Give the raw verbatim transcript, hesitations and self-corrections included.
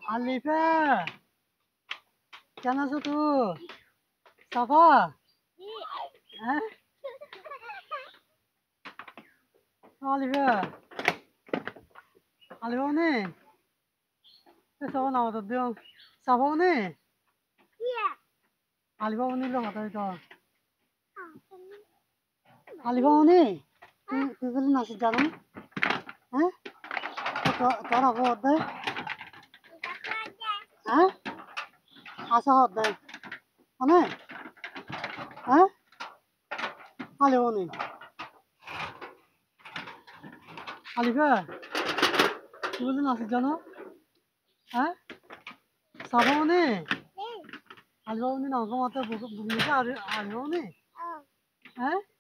আলিফা কেন আছো তুই সাফা হ্যাঁ আলিফা আলিফা নে সাফা নাও তো দিও সাফা নে আলিফা নে লো কথা তো আলিফা নে তুই তুই বলি নাচ জানো হ্যাঁ তোর হবো দে হ্যাঁ আসা হতে অনে হ্যাঁ আলিফা নে আলিফা তুই বলি নাচ জানো হ্যাঁ সাফা নে আলিফা নে নাচ মাত্র বুঝলি আর আলিফা নে হ্যাঁ